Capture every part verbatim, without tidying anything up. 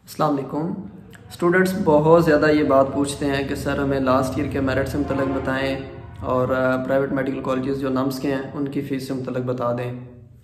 अस्सलाम वालेकुम स्टूडेंट्स, बहुत ज़्यादा ये बात पूछते हैं कि सर हमें लास्ट ईयर के मेरिट से मुतल्लिक बताएं और प्राइवेट मेडिकल कॉलेजेस जो नम्स के हैं उनकी फ़ीस से मुतल्लिक बता दें।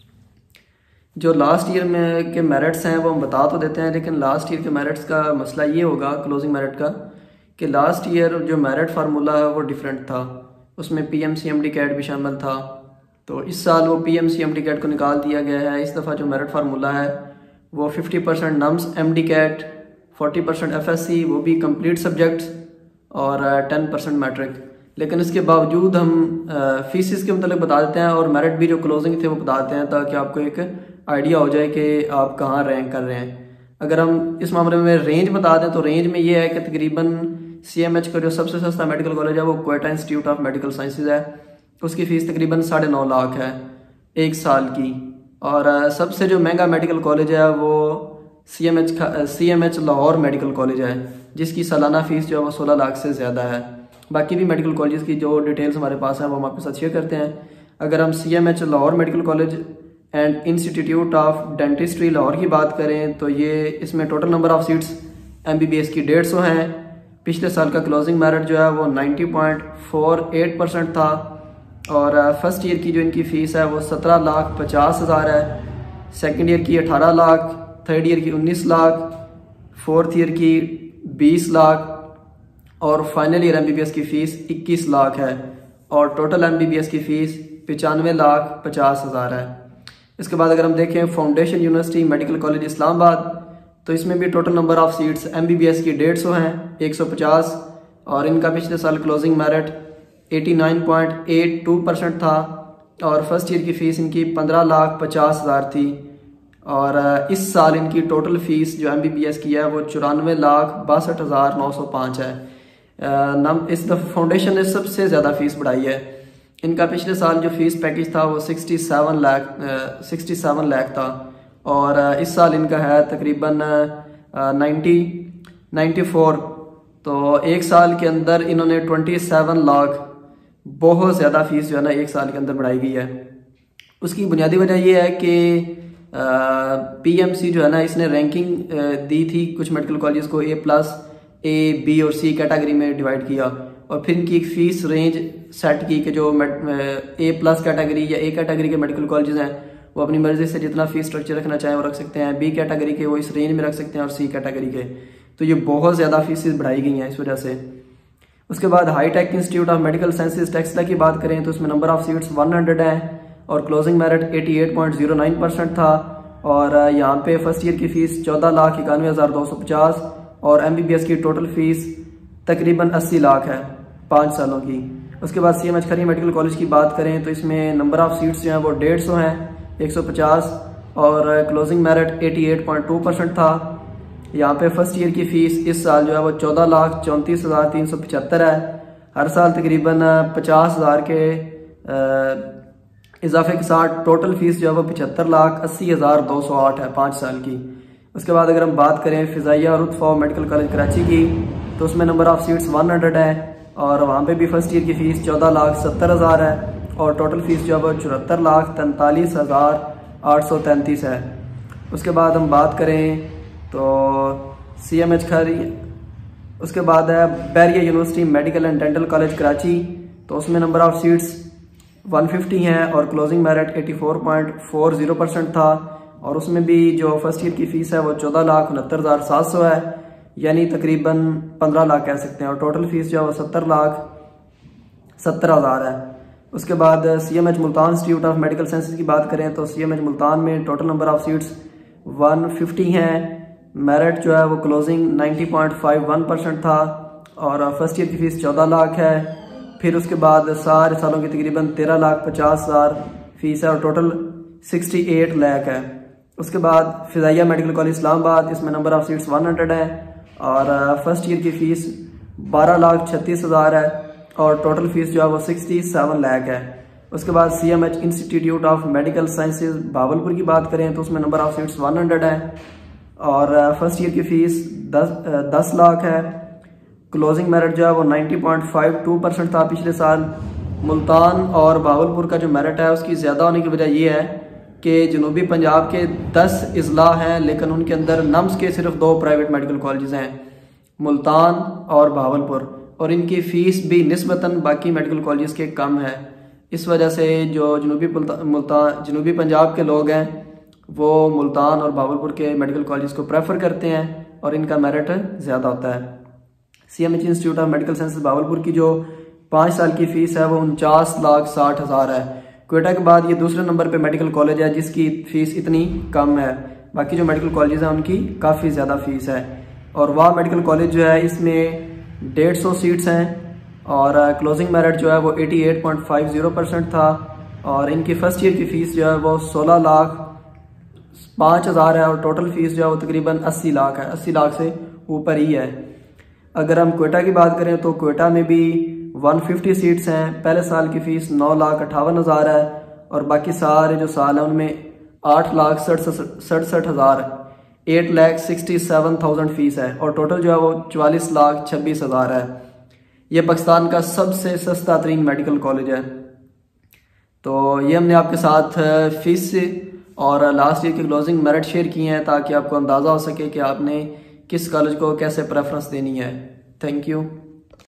जो लास्ट ईयर में के मेरिट्स हैं वो हम बता तो देते हैं, लेकिन लास्ट ईयर के मेरिट्स का मसला ये होगा क्लोजिंग मेरिट का कि लास्ट ईयर जो मेरिट फार्मूला है वो डिफरेंट था, उसमें P M C M D CAT भी शामिल था। तो इस साल वो P M C M D CAT को निकाल दिया गया है। इस दफ़ा जो मेरिट फार्मूला है वो fifty percent NUMS M D CAT, forty percent F S C वो भी कंप्लीट सब्जेक्ट्स और टेन परसेंट मैट्रिक। लेकिन इसके बावजूद हम फीसिस के मतलब बता देते हैं और मेरिट भी जो क्लोजिंग थे वो बता देते हैं ताकि आपको एक आइडिया हो जाए कि आप कहाँ रैंक कर रहे हैं। अगर हम इस मामले में रेंज बता दें तो रेंज में ये है कि तकरीबन सी एम एच का जो सबसे सस्ता मेडिकल कॉलेज है वो Quetta institute of medical sciences है, उसकी फ़ीस तकरीबन साढ़े नौ लाख है एक साल की। और सबसे जो महंगा मेडिकल कॉलेज है वो C M H C M H Lahore medical college है, जिसकी सालाना फ़ीस जो है वो सोलह लाख से ज़्यादा है। बाकी भी मेडिकल कॉलेज की जो डिटेल्स हमारे पास हैं वो हम आपके साथ शेयर करते हैं। अगर हम C M H Lahore medical college and institute of dentistry Lahore की बात करें तो ये इसमें total number of seats M B B S की डेढ़ सौ हैं। पिछले साल का क्लोजिंग मेरिट जो है वो ninety point four eight percent था और फर्स्ट ईयर की जो इनकी फ़ीस है वो सत्रह लाख पचास हज़ार है, सेकेंड ईयर की अठारह लाख, थर्ड ईयर की उन्नीस लाख, फोर्थ ईयर की बीस लाख और final year M B B S की फ़ीस इक्कीस लाख है और total M B B S की फ़ीस पचानवे लाख पचास हज़ार है। इसके बाद अगर हम देखें foundation university medical college Islamabad तो इसमें भी total number of seats M B B S की डेढ़ सौ हैं, एक सौ पचास, और इनका पिछले साल क्लोजिंग मेरिट नवासी पॉइंट एट टू परसेंट था और फर्स्ट ईयर की फ़ीस इनकी पंद्रह लाख पचास हज़ार थी और इस साल इनकी टोटल फ़ीस जो एम बी बी एस की है वो चौरानवे लाख बासठ हज़ार नौ सौ पाँच है। नम इस दफ़ा फाउंडेशन ने सबसे ज़्यादा फ़ीस बढ़ाई है। इनका पिछले साल जो फ़ीस पैकेज था वो sixty seven lakh sixty seven lakh था और इस साल इनका है तकरीबन नाइन्टी नाइन्टी फोर। तो एक साल के अंदर इन्होंने ट्वेंटी सेवन लाख बहुत ज़्यादा फ़ीस जो है ना एक साल के अंदर बढ़ाई गई है। उसकी बुनियादी वजह यह है कि पी एम सी जो है ना इसने रैंकिंग दी थी कुछ मेडिकल कॉलेज को, ए प्लस, ए बी और सी कैटेगरी में डिवाइड किया और फिर इनकी एक फ़ीस रेंज सेट की कि जो ए प्लस कैटेगरी या ए कैटेगरी के मेडिकल कॉलेज हैं वो अपनी मर्ज़ी से जितना फ़ीस स्ट्रक्चर रखना चाहें वो रख सकते हैं, बी कैटेगरी के वो इस रेंज में रख सकते हैं और सी कैटेगरी के। तो ये बहुत ज़्यादा फीसेस बढ़ाई गई हैं इस वजह से। उसके बाद high tech institute of medical sciences Taxila की बात करें तो उसमें नंबर ऑफ़ सीट्स सौ है और क्लोजिंग मेरिट अठासी पॉइंट ज़ीरो नाइन परसेंट था और यहाँ पे फर्स्ट ईयर की फ़ीस चौदह लाख इक्यानवे हज़ार दो सौ पचास और एम बी बी एस की टोटल फ़ीस तकरीबन अस्सी लाख है पाँच सालों की। उसके बाद सी एम एच खरी मेडिकल कॉलेज की बात करें तो इसमें नंबर ऑफ़ सीट्स जो हैं वो डेढ़ सौ हैं, एक सौ पचास और क्लोजिंग मेरिट अठासी पॉइंट टू परसेंट था। यहाँ पे फर्स्ट ईयर की फ़ीस इस साल जो है वो चौदह लाख चौंतीस हज़ार तीन सौ पचहत्तर है। हर साल तकरीबन पचास हज़ार के इजाफे के साथ टोटल फ़ीस जो है वो पचहत्तर लाख अस्सी हज़ार दो सौ आठ है पाँच साल की। उसके बाद अगर हम बात करें फ़िज़ाइया और उत्फ़ा मेडिकल कॉलेज कराची की तो उसमें नंबर ऑफ़ सीट्स सौ है और वहाँ पे भी फर्स्ट ईयर की फ़ीस चौदह लाख सत्तर हज़ार है और टोटल फ़ीस जो है वो चौहत्तर लाख तैंतालीस हज़ार आठ सौ तैंतीस है। उसके बाद हम बात करें तो सी एम एच खरी, उसके बाद है Bahria university medical and dental college Karachi तो उसमें नंबर ऑफ़ सीट्स एक सौ पचास हैं और क्लोजिंग मेरिट चौरासी पॉइंट फोर ज़ीरो परसेंट था और उसमें भी जो फर्स्ट ईयर की फ़ीस है वो चौदह लाख उनहत्तर हज़ार सात सौ है, यानी तकरीबन पंद्रह लाख कह सकते हैं और टोटल फ़ीस जो है वो सत्तर लाख सत्तर हज़ार है। उसके बाद C M H Multan institute of medical sciences की बात करें तो सी एम एच मुल्तान में टोटल नंबर ऑफ़ सीट्स एक सौ पचास हैं, मेरिट जो है वो क्लोजिंग नब्बे पॉइंट फाइव वन परसेंट था और फर्स्ट ईयर की फ़ीस चौदह लाख है। फिर उसके बाद सारे सालों की तकरीबन तेरह लाख पचास हज़ार फ़ीस है और टोटल अड़सठ लाख है। उसके बाद फ़िज़ाइया मेडिकल कॉलेज इस्लामाबाद, इसमें नंबर ऑफ़ सीट्स सौ है और फर्स्ट ईयर की फ़ीस बारह लाख छत्तीस हज़ार है और टोटल फ़ीस जो है वो सड़सठ लाख है। उसके बाद C M H institute of medical sciences Bahawalpur की बात करें तो उसमें नंबर ऑफ़ सीट्स सौ है और फर्स्ट ईयर की फ़ीस दस दस लाख है। क्लोजिंग मेरिट जो है वो नब्बे पॉइंट फाइव टू परसेंट था पिछले साल। मुल्तान और भावलपुर का जो मेरिट है उसकी ज़्यादा होने की वजह ये है कि जनूबी पंजाब के दस अजला हैं, लेकिन उनके अंदर नम्स के सिर्फ दो प्राइवेट मेडिकल कॉलेज हैं, मुल्तान और बहावलपुर, और इनकी फ़ीस भी निस्बतन बाकी मेडिकल कॉलेज के कम है। इस वजह से जो जनूबी मुल्तान जनूबी पंजाब के लोग हैं वो मुल्तान और बहावलपुर के मेडिकल कॉलेज को प्रेफर करते हैं और इनका मेरिट ज़्यादा होता है। C M H institute of medical sciences Bahawalpur की जो पाँच साल की फ़ीस है वो उनचास लाख साठ हज़ार है। क्वेटा के बाद ये दूसरे नंबर पे मेडिकल कॉलेज है जिसकी फ़ीस इतनी कम है। बाकी जो मेडिकल कॉलेज हैं उनकी काफ़ी ज़्यादा फ़ीस है। और वह मेडिकल कॉलेज जो है इसमें डेढ़ सौ सीट्स हैं और क्लोजिंग मेरिट जो है वो अठासी पॉइंट पाँच परसेंट था। और इनकी फ़र्स्ट ईयर की फ़ीस जो है वो सोलह लाख पाँच हज़ार है और टोटल फ़ीस जो है वो तकरीबन अस्सी लाख है, अस्सी लाख से ऊपर ही है। अगर हम क्वेटा की बात करें तो क्वेटा में भी एक सौ पचास सीट्स हैं। पहले साल की फ़ीस नौ लाख अट्ठावन हज़ार है और बाकी सारे जो साल हैं उनमें आठ लाख सड़सठ सड़सठ हज़ार eight lakh sixty seven thousand fees है और टोटल जो है वो चवालीस लाख छब्बीस हज़ार है। ये पाकिस्तान का सबसे सस्ता तरीन मेडिकल कॉलेज है। तो ये हमने आपके साथ फ़ीस और लास्ट ईयर की क्लोजिंग मेरिट शेयर किए हैं ताकि आपको अंदाज़ा हो सके कि आपने किस कॉलेज को कैसे प्रेफरेंस देनी है। Thank you.